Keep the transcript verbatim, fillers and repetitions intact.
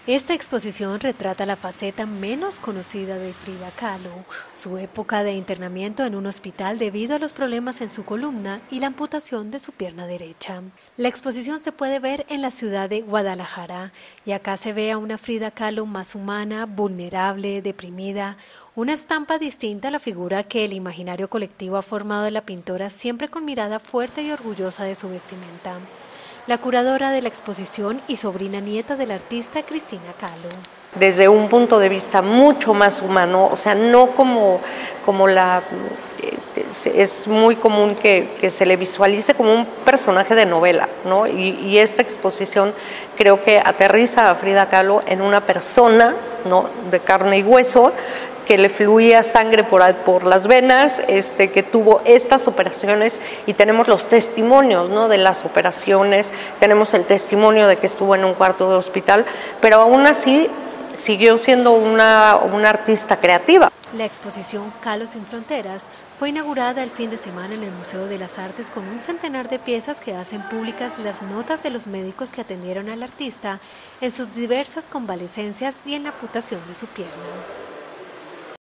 Esta exposición retrata la faceta menos conocida de Frida Kahlo, su época de internamiento en un hospital debido a los problemas en su columna y la amputación de su pierna derecha. La exposición se puede ver en la ciudad de Guadalajara y acá se ve a una Frida Kahlo más humana, vulnerable, deprimida, una estampa distinta a la figura que el imaginario colectivo ha formado de la pintora, siempre con mirada fuerte y orgullosa de su vestimenta. La curadora de la exposición y sobrina nieta del artista Cristina Kahlo. Desde un punto de vista mucho más humano, o sea, no como, como la... Es, es muy común que, que se le visualice como un personaje de novela, ¿no? Y, y esta exposición creo que aterriza a Frida Kahlo en una persona, ¿no?, de carne y hueso, que le fluía sangre por, por las venas, este, que tuvo estas operaciones, y tenemos los testimonios, ¿no?, de las operaciones, tenemos el testimonio de que estuvo en un cuarto de hospital, pero aún así siguió siendo una, una artista creativa. La exposición Kahlo sin Fronteras fue inaugurada el fin de semana en el Museo de las Artes con un centenar de piezas que hacen públicas las notas de los médicos que atendieron al artista en sus diversas convalecencias y en la amputación de su pierna.